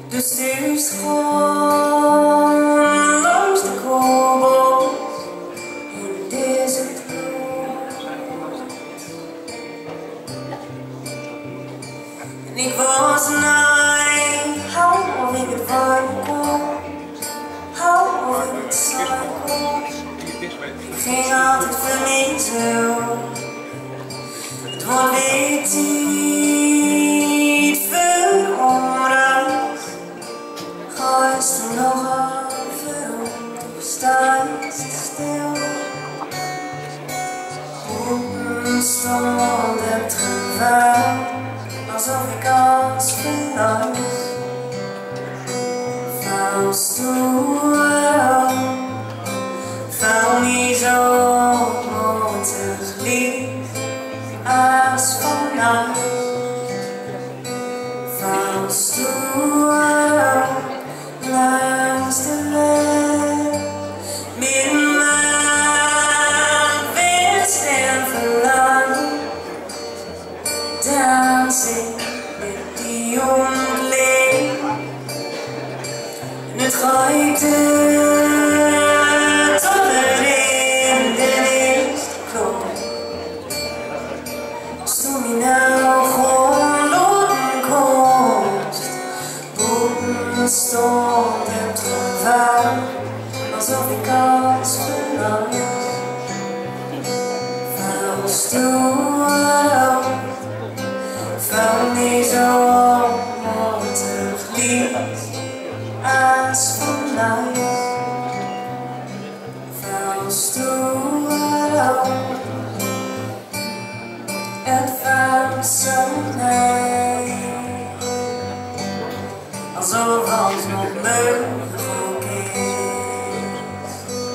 De zeepschoon langs de kobbels in deze kloot. En ik was naai, hou of ik het warm kon, hou of ik het saai kon. Ik ging altijd verliezen, het wordt weer tijd veranderd. Ga je nog even rond of sta je stil? Onstond het gevaar, alsof ik als verlangt. Vals toe, val niet zo moedig lief als vannacht. Vals toe, langs de weg, min mijn winst en verlangen. Dans ik met die ontleed en het ruikte tot er in de eerste klop. Stond je nou gewoon loonkomst, boven stond het gevaar, alsof ik als verlangt. Vals toe, val niet zo moedig lief als vannacht. Vals toe, het was zo mij, alsof alles nog mogelijk is.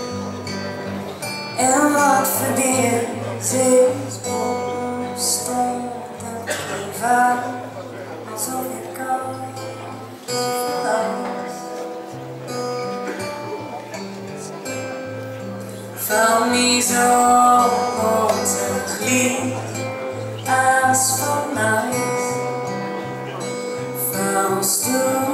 En wat verdient is opstond het gevaar, alsof ik als verlangt. Val niet zo moedig lief als vannacht. Vals toe.